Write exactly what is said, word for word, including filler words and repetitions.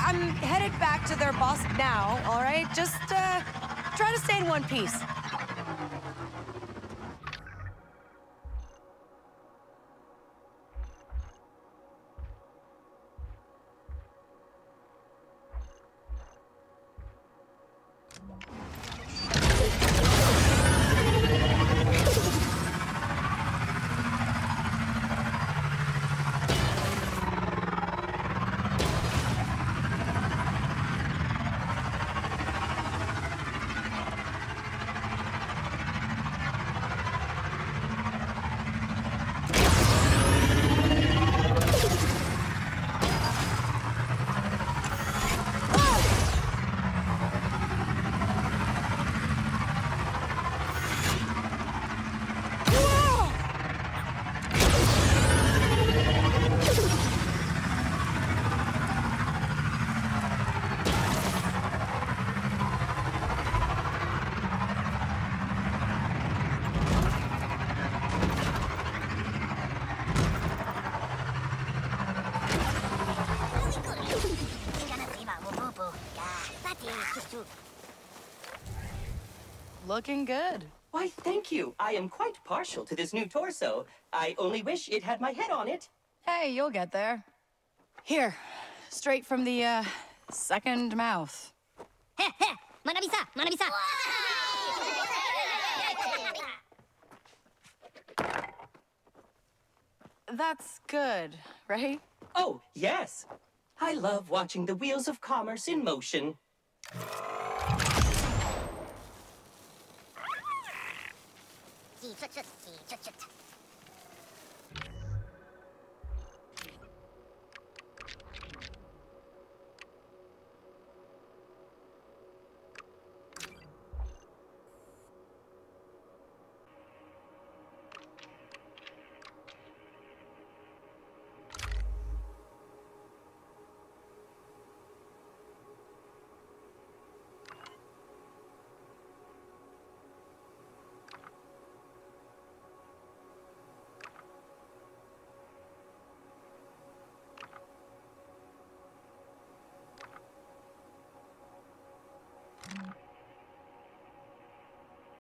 I'm headed back to their boss now, all right? Just, uh, try to stay in one piece. Looking good. Why, thank you. I am quite partial to this new torso. I only wish it had my head on it. Hey, you'll get there. Here, straight from the, uh, second mouth. Heh, heh! Manabi-sa! Manabi-sa! That's good, right? Oh, yes. I love watching the wheels of commerce in motion. Chut, chut, chut, chut.